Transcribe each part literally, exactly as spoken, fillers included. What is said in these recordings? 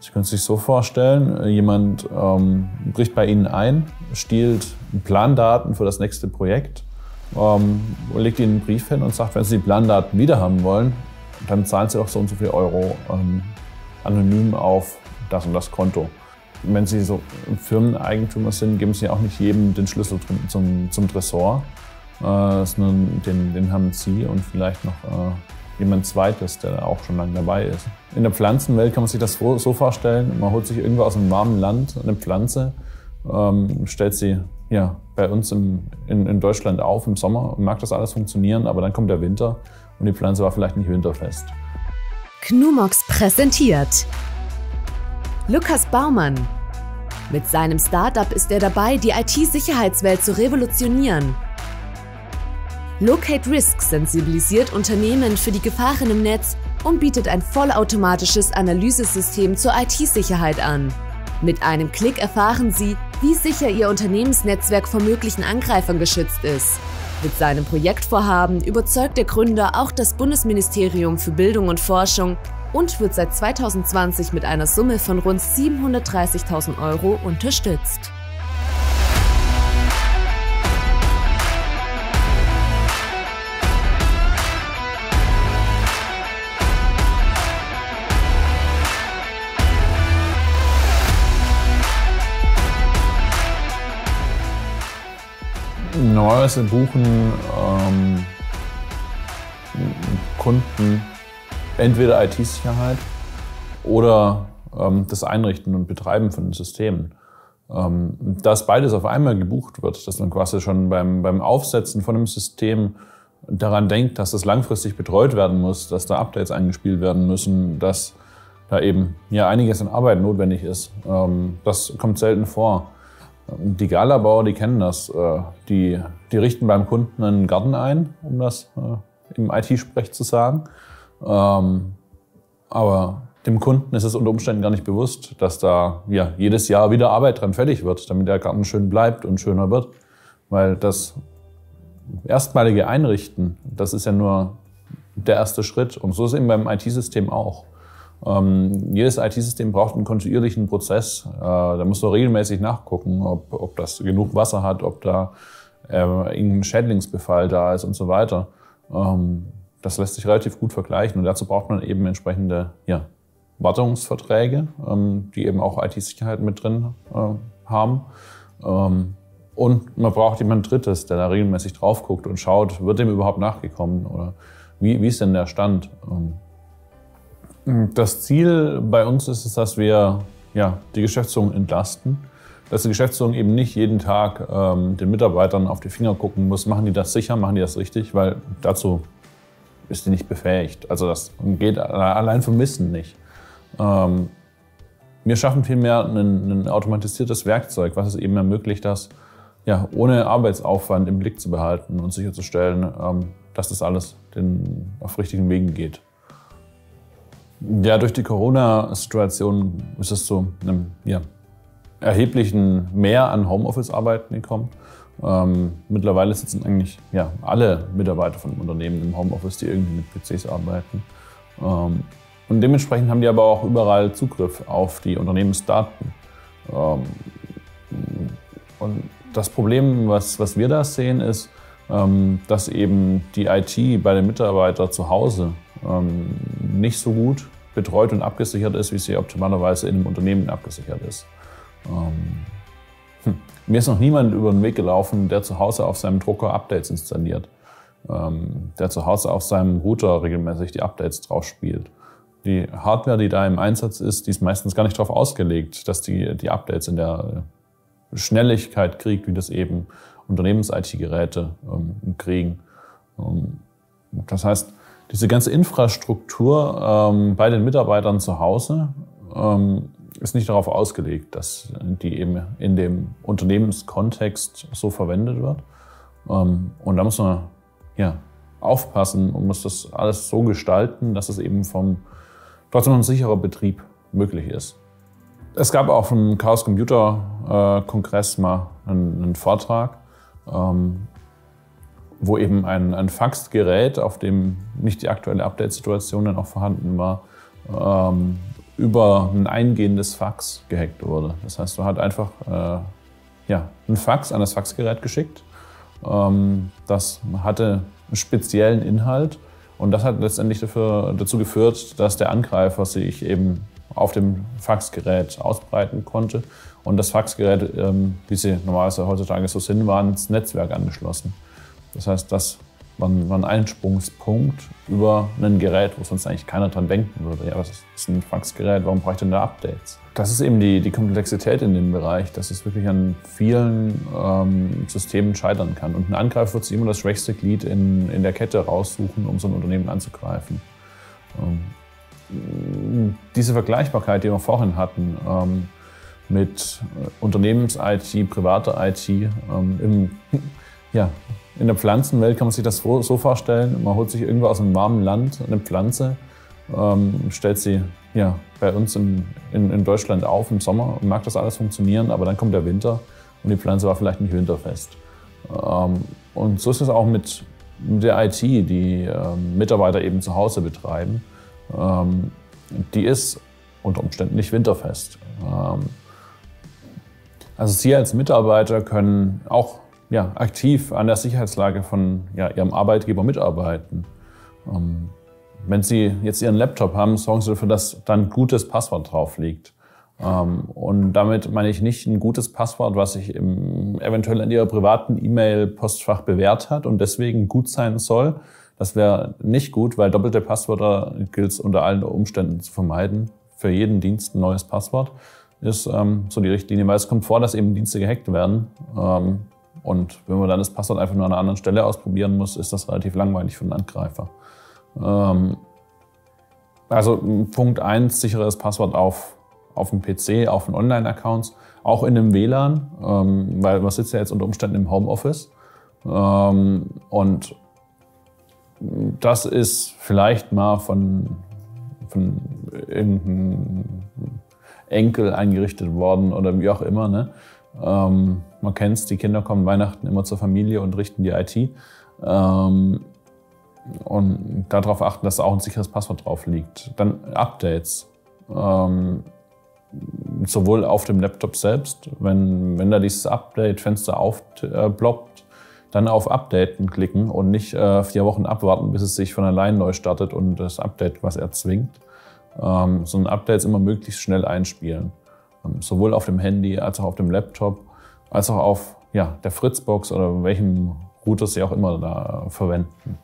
Sie können es sich so vorstellen, jemand ähm, bricht bei Ihnen ein, stiehlt Plandaten für das nächste Projekt, ähm, legt Ihnen einen Brief hin und sagt, wenn Sie die Plandaten wiederhaben wollen, dann zahlen Sie auch so und so viel Euro ähm, anonym auf das und das Konto. Wenn Sie so Firmeneigentümer sind, geben Sie auch nicht jedem den Schlüssel zum, zum Tresor, äh, sondern den, den haben Sie und vielleicht noch äh, jemand Zweites, der auch schon lange dabei ist. In der Pflanzenwelt kann man sich das so vorstellen, man holt sich irgendwo aus einem warmen Land eine Pflanze, ähm, stellt sie ja, bei uns im, in, in Deutschland auf im Sommer und mag das alles funktionieren, aber dann kommt der Winter und die Pflanze war vielleicht nicht winterfest. Knumox präsentiert Lukas Baumann. Mit seinem Startup ist er dabei, die I T-Sicherheitswelt zu revolutionieren. Locate Risk sensibilisiert Unternehmen für die Gefahren im Netz und bietet ein vollautomatisches Analysesystem zur I T-Sicherheit an. Mit einem Klick erfahren Sie, wie sicher Ihr Unternehmensnetzwerk vor möglichen Angreifern geschützt ist. Mit seinem Projektvorhaben überzeugt der Gründer auch das Bundesministerium für Bildung und Forschung und wird seit zweitausendzwanzig mit einer Summe von rund siebenhundertdreißigtausend Euro unterstützt. Normalerweise buchen ähm, Kunden entweder I T-Sicherheit oder ähm, das Einrichten und Betreiben von Systemen. Ähm, dass beides auf einmal gebucht wird, dass man quasi schon beim, beim Aufsetzen von einem System daran denkt, dass das langfristig betreut werden muss, dass da Updates eingespielt werden müssen, dass da eben ja einiges an Arbeit notwendig ist. Ähm, das kommt selten vor. Die Galabauer, die kennen das. Die, die richten beim Kunden einen Garten ein, um das im I T-Sprech zu sagen. Aber dem Kunden ist es unter Umständen gar nicht bewusst, dass da ja, jedes Jahr wieder Arbeit dran fertig wird, damit der Garten schön bleibt und schöner wird. Weil das erstmalige Einrichten, das ist ja nur der erste Schritt. Und so ist es eben beim I T-System auch. Ähm, jedes I T-System braucht einen kontinuierlichen Prozess. Äh, da muss man regelmäßig nachgucken, ob, ob das genug Wasser hat, ob da äh, irgendein Schädlingsbefall da ist und so weiter. Ähm, das lässt sich relativ gut vergleichen und dazu braucht man eben entsprechende ja, Wartungsverträge, ähm, die eben auch I T-Sicherheit mit drin äh, haben. Ähm, und man braucht jemand Drittes, der da regelmäßig drauf guckt und schaut, wird dem überhaupt nachgekommen oder wie, wie ist denn der Stand? Ähm, Das Ziel bei uns ist es, dass wir ja, die Geschäftsführung entlasten, dass die Geschäftsführung eben nicht jeden Tag ähm, den Mitarbeitern auf die Finger gucken muss, machen die das sicher, machen die das richtig, weil dazu ist die nicht befähigt. Also das geht allein vom Wissen nicht. Ähm, wir schaffen vielmehr ein, ein automatisiertes Werkzeug, was es eben ermöglicht, das ja, ohne Arbeitsaufwand im Blick zu behalten und sicherzustellen, ähm, dass das alles den, auf richtigen Wegen geht. Ja, durch die Corona-Situation ist es zu einem ja, erheblichen Mehr an Homeoffice-Arbeiten gekommen. Ähm, mittlerweile sitzen eigentlich ja, alle Mitarbeiter von Unternehmen im Homeoffice, die irgendwie mit P Cs arbeiten. Ähm, und dementsprechend haben die aber auch überall Zugriff auf die Unternehmensdaten. Ähm, und das Problem, was, was wir da sehen, ist, ähm, dass eben die I T bei den Mitarbeitern zu Hause ähm, nicht so gut betreut und abgesichert ist, wie sie optimalerweise in einem Unternehmen abgesichert ist. Ähm, hm. Mir ist noch niemand über den Weg gelaufen, der zu Hause auf seinem Drucker Updates installiert, ähm, der zu Hause auf seinem Router regelmäßig die Updates drauf spielt. Die Hardware, die da im Einsatz ist, die ist meistens gar nicht darauf ausgelegt, dass die die Updates in der Schnelligkeit kriegt, wie das eben Unternehmens-I T-Geräte ähm, kriegen. Ähm, das heißt, diese ganze Infrastruktur ähm, bei den Mitarbeitern zu Hause ähm, ist nicht darauf ausgelegt, dass die eben in dem Unternehmenskontext so verwendet wird. Ähm, und da muss man ja, aufpassen und muss das alles so gestalten, dass es eben vom trotzdem ein sicherer Betrieb möglich ist. Es gab auch vom Chaos Computer äh, Kongress mal einen, einen Vortrag, ähm, wo eben ein, ein Faxgerät, auf dem nicht die aktuelle Update-Situation dann auch vorhanden war, ähm, über ein eingehendes Fax gehackt wurde. Das heißt, man hat einfach äh, ja, ein Fax an das Faxgerät geschickt. Ähm, das hatte einen speziellen Inhalt und das hat letztendlich dafür, dazu geführt, dass der Angreifer sich eben auf dem Faxgerät ausbreiten konnte und das Faxgerät, ähm, wie sie normalerweise heutzutage so sind, war ins Netzwerk angeschlossen. Das heißt, das war ein Einsprungspunkt über ein Gerät, wo sonst eigentlich keiner dran denken würde. Ja, das ist ein Faxgerät, warum brauche ich denn da Updates? Das ist eben die, die Komplexität in dem Bereich, dass es wirklich an vielen ähm, Systemen scheitern kann. Und ein Angreifer wird sich immer das schwächste Glied in, in der Kette raussuchen, um so ein Unternehmen anzugreifen. Ähm, diese Vergleichbarkeit, die wir vorhin hatten, ähm, mit Unternehmens-I T, privater I T, ähm, im, ja, in der Pflanzenwelt kann man sich das so vorstellen, man holt sich irgendwo aus einem warmen Land eine Pflanze, ähm, stellt sie ja, bei uns in, in, in Deutschland auf im Sommer und mag das alles funktionieren, aber dann kommt der Winter und die Pflanze war vielleicht nicht winterfest. Ähm, und so ist es auch mit der I T, die ähm, Mitarbeiter eben zu Hause betreiben. Ähm, die ist unter Umständen nicht winterfest. Ähm, also Sie als Mitarbeiter können auch ja, aktiv an der Sicherheitslage von ja, Ihrem Arbeitgeber mitarbeiten. Ähm, wenn Sie jetzt Ihren Laptop haben, sorgen Sie dafür, dass da ein gutes Passwort drauf liegt. Ähm, und damit meine ich nicht ein gutes Passwort, was sich im, eventuell in Ihrer privaten E-Mail-Postfach bewährt hat und deswegen gut sein soll. Das wäre nicht gut, weil doppelte Passwörter gilt es unter allen Umständen zu vermeiden. Für jeden Dienst ein neues Passwort ist ähm, so die Richtlinie, weil es kommt vor, dass eben Dienste gehackt werden. Ähm, Und wenn man dann das Passwort einfach nur an einer anderen Stelle ausprobieren muss, ist das relativ langweilig für den Angreifer. Ähm, also Punkt eins, sicheres Passwort auf, auf dem P C, auf den Online-Accounts, auch in einem W L A N, ähm, weil man sitzt ja jetzt unter Umständen im Homeoffice. Ähm, und das ist vielleicht mal von, von irgendeinem Enkel eingerichtet worden oder wie auch immer, ne? Ähm, man kennt es, die Kinder kommen Weihnachten immer zur Familie und richten die I T. Ähm, und darauf achten, dass auch ein sicheres Passwort drauf liegt. Dann Updates. Ähm, sowohl auf dem Laptop selbst, wenn, wenn da dieses Update-Fenster aufploppt, dann auf Updaten klicken und nicht äh, vier Wochen abwarten, bis es sich von allein neu startet und das Update, was erzwingt. Ähm, so ein Update immer möglichst schnell einspielen. Sowohl auf dem Handy als auch auf dem Laptop, als auch auf ja, der Fritzbox oder welchem Router Sie auch immer da verwenden.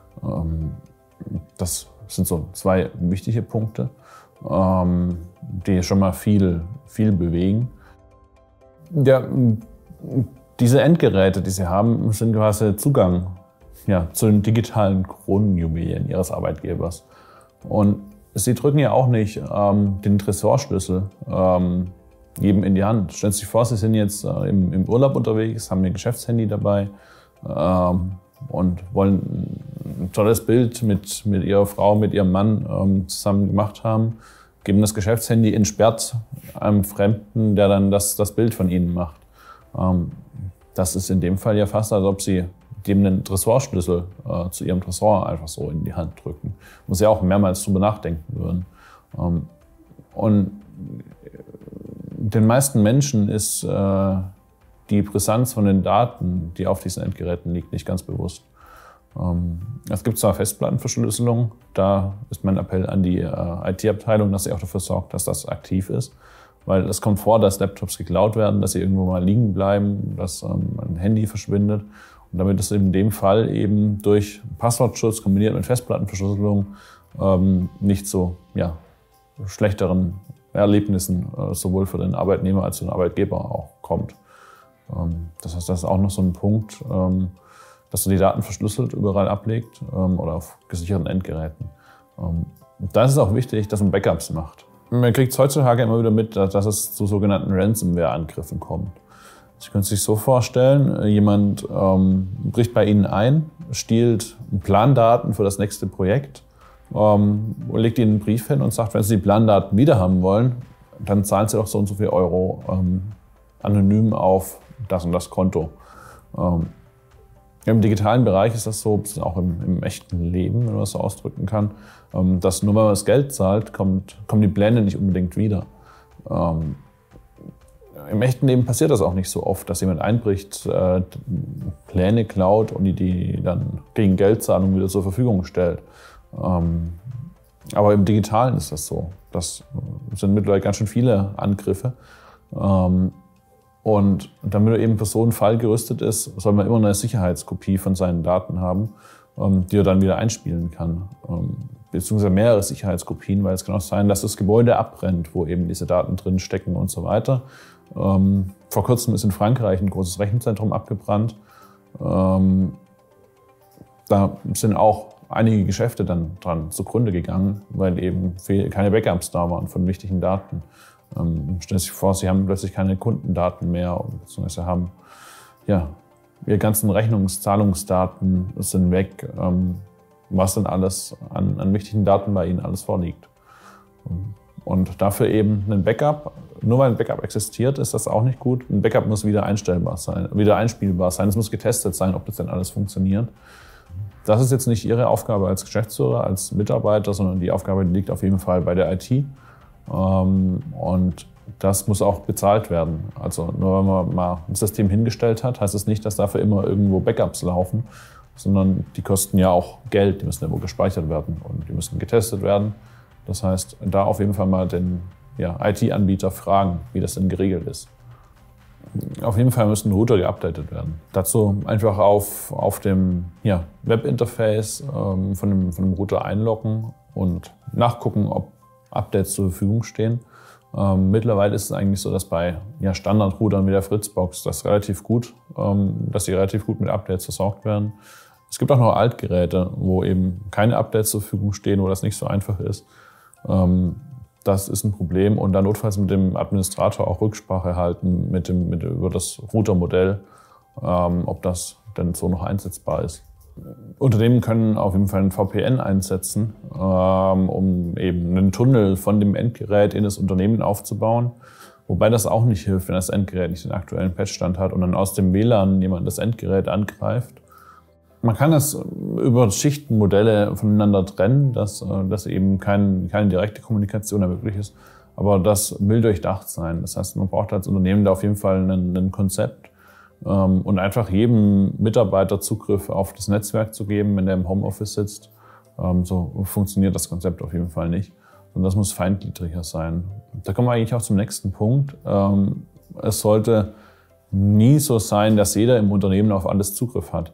Das sind so zwei wichtige Punkte, die schon mal viel, viel bewegen. Ja, diese Endgeräte, die Sie haben, sind quasi Zugang ja, zu den digitalen Kronenjuwelen Ihres Arbeitgebers. Und Sie drücken ja auch nicht ähm, den Tresorschlüssel ähm, jedem in die Hand. Stellen Sie sich vor, Sie sind jetzt äh, im, im Urlaub unterwegs, haben Ihr Geschäftshandy dabei ähm, und wollen ein tolles Bild mit, mit Ihrer Frau, mit Ihrem Mann ähm, zusammen gemacht haben, geben das Geschäftshandy entsperrt einem Fremden, der dann das, das Bild von Ihnen macht. Ähm, das ist in dem Fall ja fast, als ob Sie dem einen Tresorschlüssel äh, zu Ihrem Tresor einfach so in die Hand drücken. Wo Sie auch mehrmals drüber nachdenken würden. Ähm, und den meisten Menschen ist äh, die Brisanz von den Daten, die auf diesen Endgeräten liegt, nicht ganz bewusst. Ähm, es gibt zwar Festplattenverschlüsselung, da ist mein Appell an die äh, I T-Abteilung, dass sie auch dafür sorgt, dass das aktiv ist. Weil es kommt vor, dass Laptops geklaut werden, dass sie irgendwo mal liegen bleiben, dass ähm, ein Handy verschwindet. Und damit ist in dem Fall eben durch Passwortschutz kombiniert mit Festplattenverschlüsselung ähm, nicht zu ja, schlechteren Erlebnissen äh, sowohl für den Arbeitnehmer als für den Arbeitgeber auch kommt. Ähm, das heißt, das ist auch noch so ein Punkt, ähm, dass er die Daten verschlüsselt überall ablegt ähm, oder auf gesicherten Endgeräten. Ähm, da ist es auch wichtig, dass man Backups macht. Man kriegt es heutzutage immer wieder mit, dass es zu sogenannten Ransomware-Angriffen kommt. Sie können sich so vorstellen, jemand ähm, bricht bei Ihnen ein, stiehlt Plandaten für das nächste Projekt, ähm, legt Ihnen einen Brief hin und sagt, wenn Sie die Plandaten wieder haben wollen, dann zahlen Sie doch so und so viel Euro ähm, anonym auf das und das Konto. Ähm, Im digitalen Bereich ist das so, auch im, im echten Leben, wenn man das so ausdrücken kann, dass nur wenn man das Geld zahlt, kommt, kommen die Pläne nicht unbedingt wieder. Ähm, Im echten Leben passiert das auch nicht so oft, dass jemand einbricht, äh, Pläne klaut und die, die dann gegen Geldzahlung wieder zur Verfügung stellt. Ähm, aber im Digitalen ist das so. Das sind mittlerweile ganz schön viele Angriffe. Ähm, Und damit eben für so einen Fall gerüstet ist, soll man immer eine Sicherheitskopie von seinen Daten haben, die er dann wieder einspielen kann. Beziehungsweise mehrere Sicherheitskopien, weil es kann auch sein, dass das Gebäude abbrennt, wo eben diese Daten drin stecken und so weiter. Vor kurzem ist in Frankreich ein großes Rechenzentrum abgebrannt. Da sind auch einige Geschäfte dann dran zugrunde gegangen, weil eben keine Backups da waren von wichtigen Daten. Ähm, stellen Sie sich vor, Sie haben plötzlich keine Kundendaten mehr, beziehungsweise haben ja, Ihre ganzen Rechnungszahlungsdaten sind weg, ähm, was dann alles an, an wichtigen Daten bei Ihnen alles vorliegt. Und dafür eben ein Backup, nur weil ein Backup existiert, ist das auch nicht gut. Ein Backup muss wieder einstellbar sein, wieder einspielbar sein, es muss getestet sein, ob das denn alles funktioniert. Das ist jetzt nicht Ihre Aufgabe als Geschäftsführer, als Mitarbeiter, sondern die Aufgabe liegt auf jeden Fall bei der I T. Und das muss auch bezahlt werden. Also nur wenn man mal ein System hingestellt hat, heißt es nicht, dass dafür immer irgendwo Backups laufen, sondern die kosten ja auch Geld, die müssen irgendwo gespeichert werden und die müssen getestet werden. Das heißt, da auf jeden Fall mal den ja, I T-Anbieter fragen, wie das denn geregelt ist. Auf jeden Fall müssen Router geupdatet werden. Dazu einfach auf, auf dem ja, Webinterface ähm, von, dem, von dem Router einloggen und nachgucken, ob Updates zur Verfügung stehen. Ähm, mittlerweile ist es eigentlich so, dass bei ja, Standard-Routern wie der Fritzbox das relativ gut, ähm, dass sie relativ gut mit Updates versorgt werden. Es gibt auch noch Altgeräte, wo eben keine Updates zur Verfügung stehen, wo das nicht so einfach ist. Ähm, das ist ein Problem und dann notfalls mit dem Administrator auch Rücksprache halten mit dem, mit, über das Routermodell, ähm, ob das denn so noch einsetzbar ist. Unternehmen können auf jeden Fall ein V P N einsetzen, ähm, um eben einen Tunnel von dem Endgerät in das Unternehmen aufzubauen. Wobei das auch nicht hilft, wenn das Endgerät nicht den aktuellen Patchstand hat und dann aus dem W L A N jemand das Endgerät angreift. Man kann das über Schichtenmodelle voneinander trennen, dass, dass eben kein, keine direkte Kommunikation möglich ist. Aber das will durchdacht sein. Das heißt, man braucht als Unternehmen da auf jeden Fall ein, ein Konzept, und einfach jedem Mitarbeiter Zugriff auf das Netzwerk zu geben, wenn der im Homeoffice sitzt. So funktioniert das Konzept auf jeden Fall nicht. Und das muss feingliedriger sein. Da kommen wir eigentlich auch zum nächsten Punkt. Es sollte nie so sein, dass jeder im Unternehmen auf alles Zugriff hat.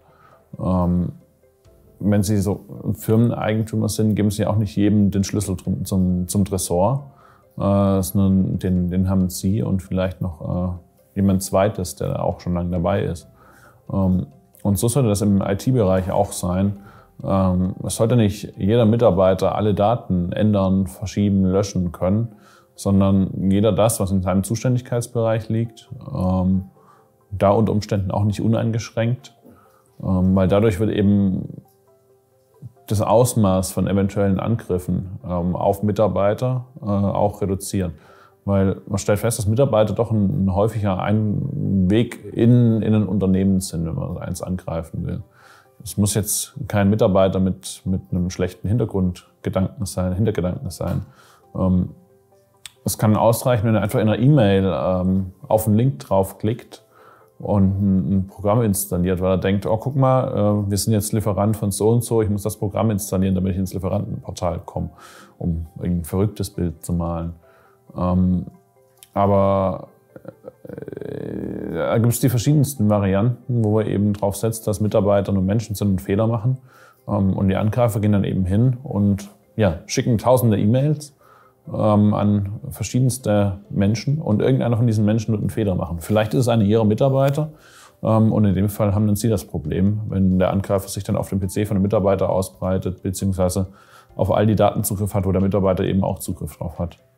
Wenn Sie so Firmeneigentümer sind, geben Sie auch nicht jedem den Schlüssel zum, zum Tresor, sondern den, den haben Sie und vielleicht noch jemand Zweites, der auch schon lange dabei ist. Und so sollte das im I T-Bereich auch sein. Es sollte nicht jeder Mitarbeiter alle Daten ändern, verschieben, löschen können, sondern jeder das, was in seinem Zuständigkeitsbereich liegt, da unter Umständen auch nicht uneingeschränkt, weil dadurch wird eben das Ausmaß von eventuellen Angriffen auf Mitarbeiter auch reduziert. Weil man stellt fest, dass Mitarbeiter doch ein, ein häufiger ein Weg in, in ein Unternehmen sind, wenn man eins angreifen will. Es muss jetzt kein Mitarbeiter mit, mit einem schlechten Hintergrundgedanken sein, Hintergedanken sein. Ähm, es kann ausreichen, wenn er einfach in einer E-Mail ähm, auf einen Link draufklickt und ein, ein Programm installiert, weil er denkt, oh guck mal, äh, wir sind jetzt Lieferant von so und so, ich muss das Programm installieren, damit ich ins Lieferantenportal komme, um ein verrücktes Bild zu malen. Ähm, aber äh, da gibt es die verschiedensten Varianten, wo man eben drauf setzt, dass Mitarbeiter nur Menschen sind und Fehler machen. Ähm, und die Angreifer gehen dann eben hin und ja, schicken tausende E-Mails ähm, an verschiedenste Menschen und irgendeiner von diesen Menschen wird einen Fehler machen. Vielleicht ist es einer ihrer Mitarbeiter ähm, und in dem Fall haben dann sie das Problem, wenn der Angreifer sich dann auf dem P C von einem Mitarbeiter ausbreitet, beziehungsweise auf all die Daten Zugriff hat, wo der Mitarbeiter eben auch Zugriff drauf hat.